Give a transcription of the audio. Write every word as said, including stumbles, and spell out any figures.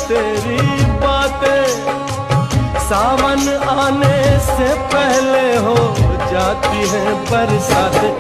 तेरी बातें सावन आने से पहले हो जाती है बरसात।